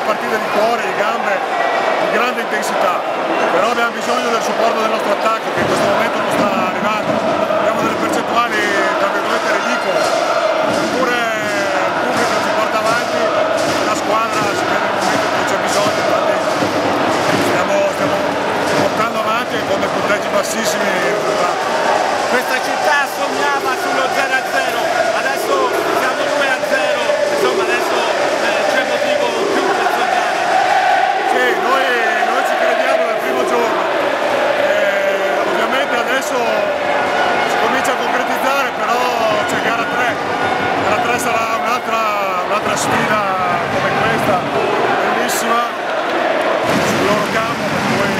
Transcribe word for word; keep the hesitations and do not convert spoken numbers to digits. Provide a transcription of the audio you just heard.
partite di cuore, di gambe, di grande intensità, però abbiamo bisogno del supporto del nostro attacco che in questo momento non sta arrivando, abbiamo delle percentuali tra virgolette ridicole, eppure il pubblico ci porta avanti, la squadra si vede nel momento in cui c'è bisogno, infatti stiamo, stiamo portando avanti con dei punteggi bassissimi i risultati. Questa città sognava sullo zero a zero, adesso siamo due a zero, insomma adesso eh, c'è motivo più per sognare. Sì, noi, noi ci crediamo dal primo giorno, eh, ovviamente adesso si comincia a concretizzare, però c'è gara tre, gara tre sarà un'altra un'altra sfida come questa, bellissima, sul loro campo, per cui